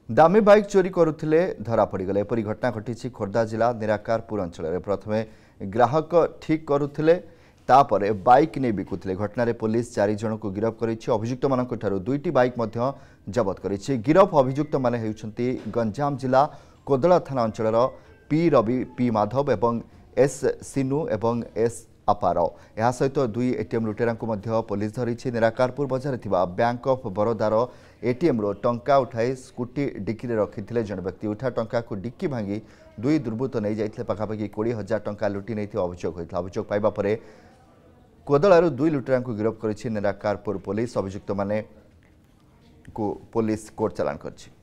दामी बाइक चोरी करुले धरा पड़गले एपरी घटना घटी खोर्धा जिला निराकारपुर अंचल प्रथमे ग्राहक ठीक करुले तापर बाइक नहीं बिकुले घटना पुलिस 4 जन को गिरफ्त कर अभियुक्त मान 2टी बाइक जबत कर गिरफ अभियुक्त माने होउछंती गंजाम जिला कोदला थाना अंचल पी रवि पी माधव एवं एस सिनु एवं एस अपार यह सहित 2 एटीएम लुटेरा को पुलिस धरी निराकारपुर बजार बैंक ऑफ बरोदार एटीएम रो टंका उठाई स्कूटी डिक्की रखी जन व्यक्ति उठा टंका को डिक्की भांगी 2 दुर्बृत्त नहीं जाते पाखापाखि 20,000 टंका लुटि नहीं अभियोग होता अभियोग पाइबा परे कोदलारू 2 लुटेरा को गिरफ्त कर निराकारपुर पुलिस अभियुक्त माने को पुलिस कोर्ट चालान कर।